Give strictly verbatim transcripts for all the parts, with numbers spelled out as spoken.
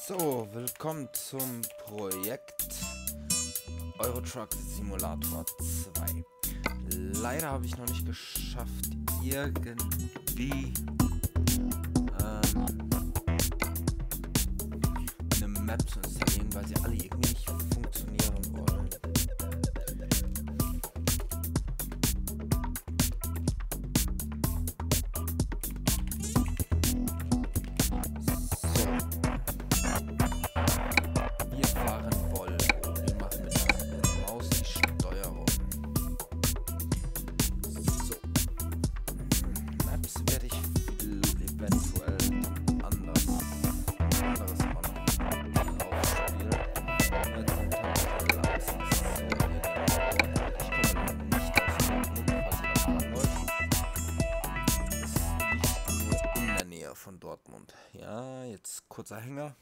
So, willkommen zum Projekt Euro Truck Simulator zwei. Leider habe ich noch nicht geschafft, irgendwie ähm, eine Map zu installieren, weil sie alle irgendwie nicht funktionieren wollen. Von Dortmund. Ja, jetzt kurzer Hänger.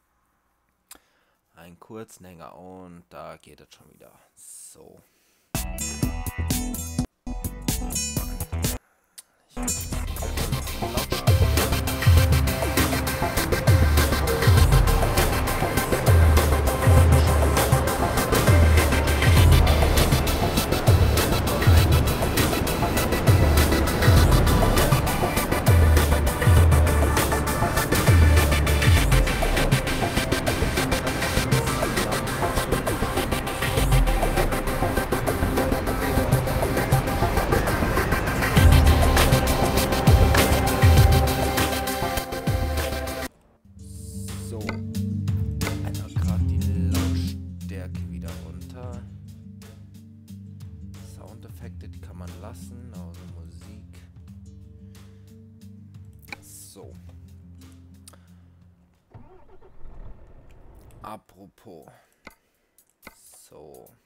Ein kurzen Hänger und da geht es schon wieder. So. Soundeffekte, die kann man lassen, also Musik. So. Apropos. So.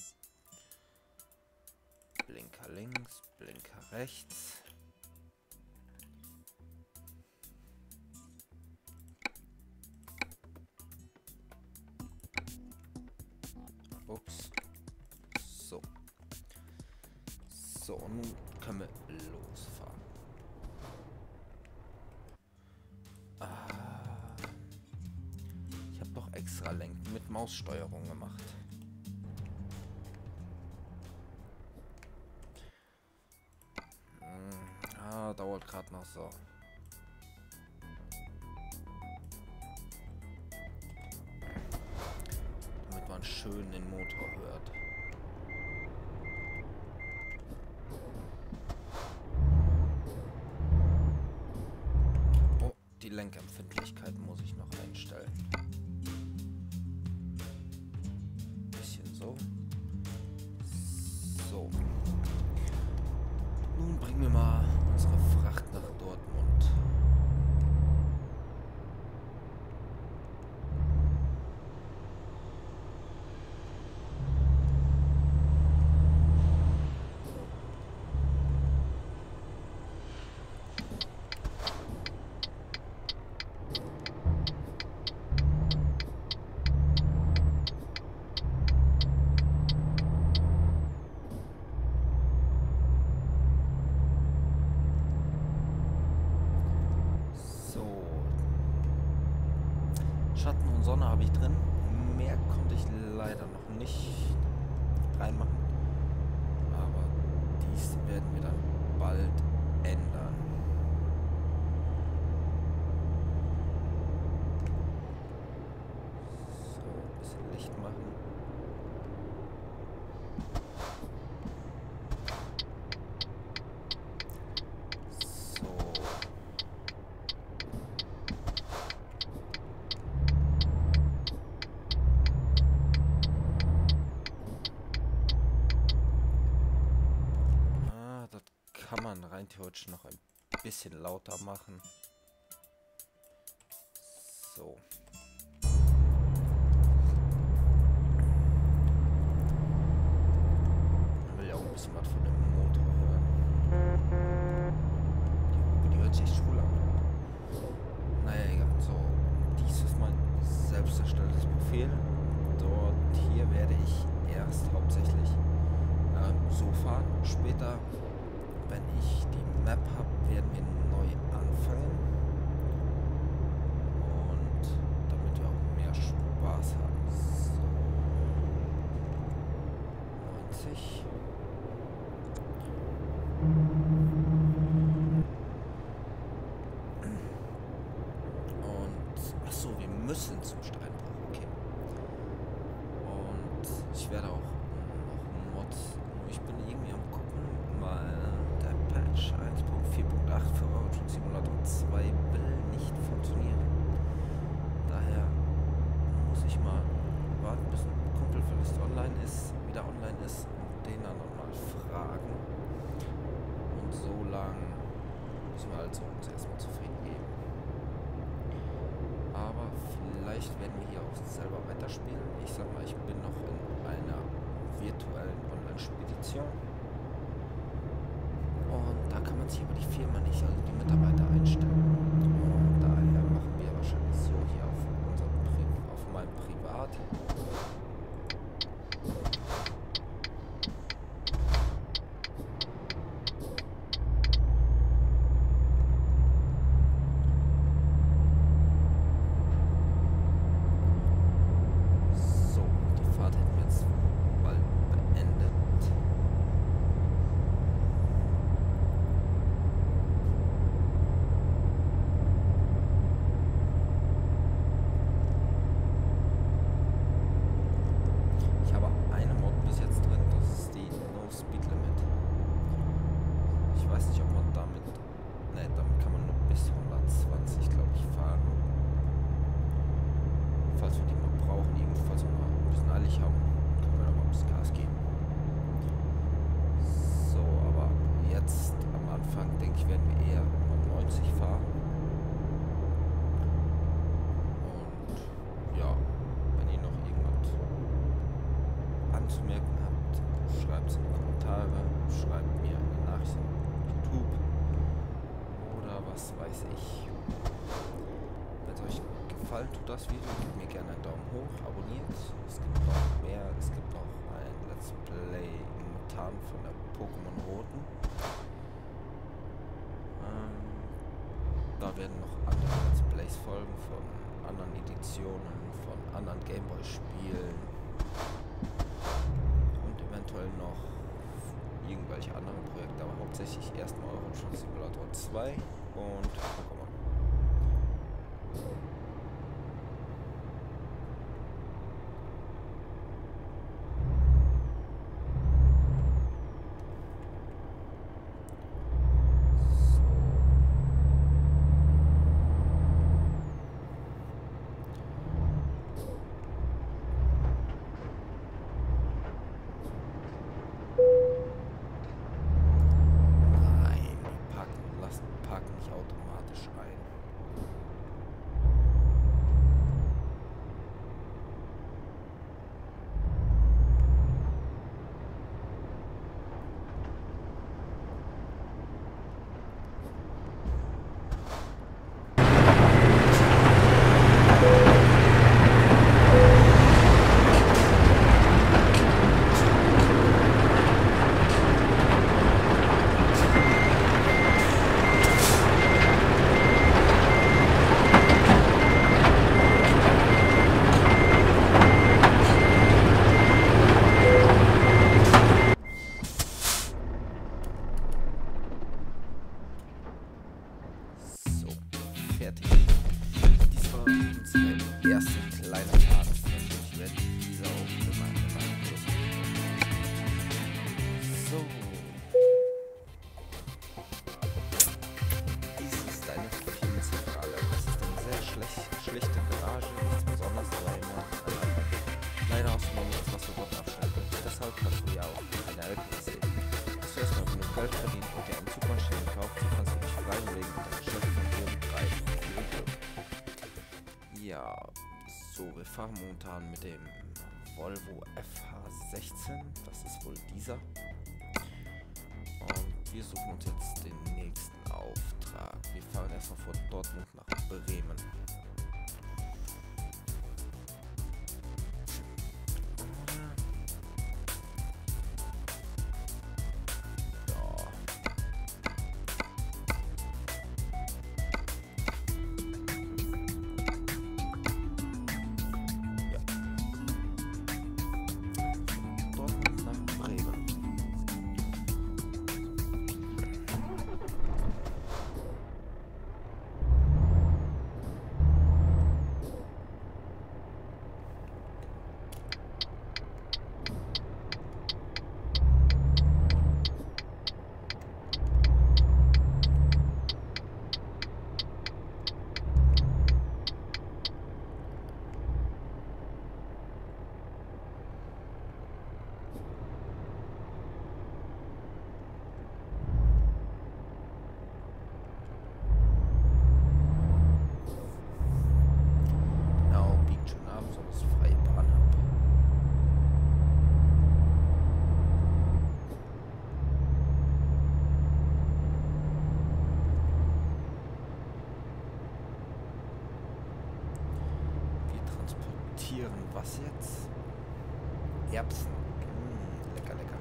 Blinker links, Blinker rechts. Ups. So. So, nun können wir losfahren. Ah, ich habe doch extra Lenken mit Maussteuerung gemacht. Hm, ah, dauert gerade noch so. Damit man schön den Motor hört. Die Lenkempfindlichkeit muss ich noch einstellen. Bisschen so. So. Nun bringen wir mal unsere Fracht nach Dortmund. Schatten und Sonne habe ich drin. Mehr konnte ich leider noch nicht reinmachen. Aber dies werden wir dann bald ändern. So, ein bisschen Licht machen. Kann man rein theoretisch noch ein bisschen lauter machen. So. Man will ja auch ein bisschen was von dem Motor hören. Die, die hört sich echt schwul an. Naja, egal. So. Dies ist mein selbst erstelltes Profil. Dort hier werde ich erst hauptsächlich äh, so fahren. Später, wenn ich die Map habe, werden wir neu anfangen. Und damit wir zwei will nicht funktionieren. Daher muss ich mal warten, bis ein Kumpelverlust online ist, wieder online ist und den dann nochmal fragen. Und so lang müssen wir also uns erstmal zufrieden geben. Aber vielleicht werden wir hier auch selber weiterspielen. Ich sag mal, ich bin noch in einer virtuellen Online-Spedition. Und da kann man sich über die Firma nicht, also die Mitarbeiter einstellen. Und daher machen wir wahrscheinlich so hier auf, unserem Pri auf meinem Privat. Tut das Video, gebt mir gerne einen Daumen hoch, abonniert. Es gibt noch mehr, es gibt noch ein Let's Play momentan von der Pokémon Roten. Ähm, da werden noch andere Let's Plays folgen von anderen Editionen, von anderen Gameboy-Spielen und eventuell noch irgendwelche anderen Projekte, aber hauptsächlich erstmal Euro Truck Simulator zwei und Pokémon. Wir fahren momentan mit dem Volvo F H sechzehn, das ist wohl dieser. Und wir suchen uns jetzt den nächsten Auftrag. Wir fahren erstmal von Dortmund nach Bremen. Tieren. Was jetzt? Erbsen. Mm, lecker, lecker.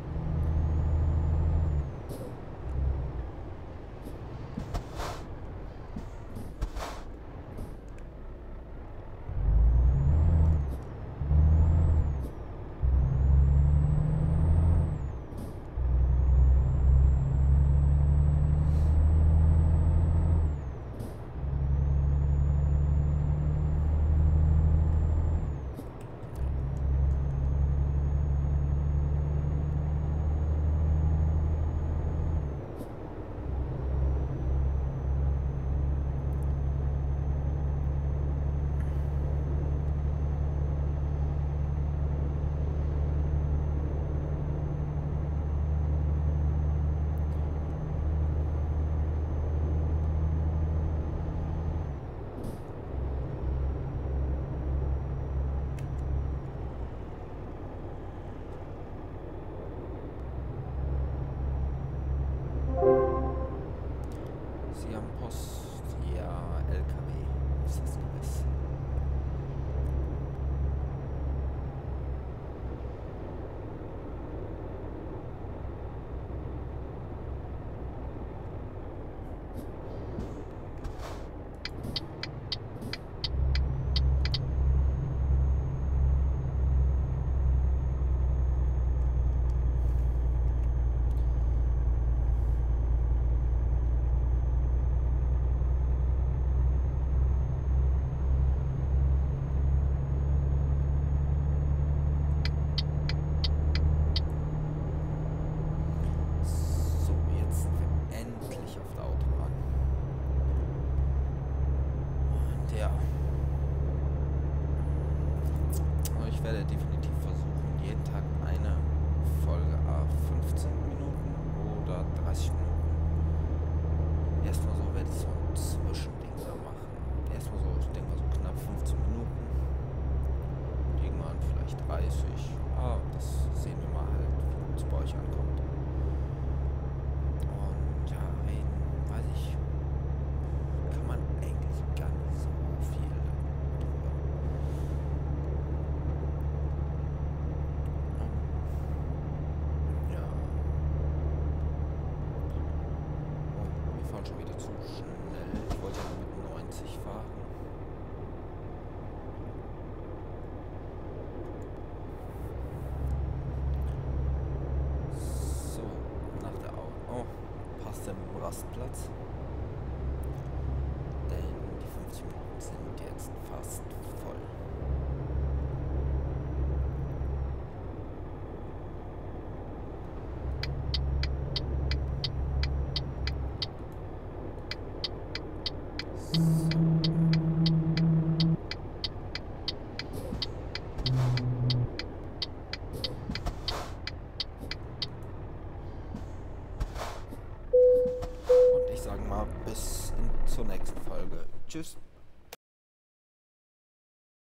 Sie haben Post. Ja, L K W. Ist das gewiss. Ich werde definitiv versuchen, jeden Tag eine Folge a fünfzehn Minuten oder dreißig Minuten. Erstmal so werde ich so ein Zwischending da machen. Erstmal so, ich denke mal so knapp fünfzehn Minuten. Und irgendwann vielleicht dreißig. Ah, das sehen wir mal halt, wie es bei euch ankommt. Und ja, reden, weiß ich, kann man eigentlich gar nicht so viel drüber. Ja. Oh, wir fahren schon wieder zu schnell. Ich wollte ja mit neunzig fahren. So, nach der Au... Oh, passt der mit dem Rastplatz? Denn die fünfzig Minuten sind jetzt fast voll. Und ich sage mal, bis in, zur nächsten Folge. Tschüss.